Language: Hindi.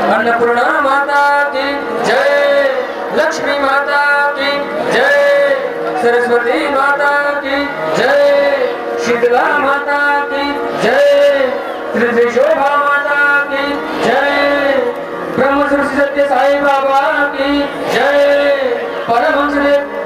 अन्नपूर्णा माता की जय, लक्ष्मी माता की जय, सरस्वती माता की जय, शीतला माता की जय, श्री शोभा माता की जय, ब्रह्म सृष्टि सत्य साई बाबा की जय, परमहंस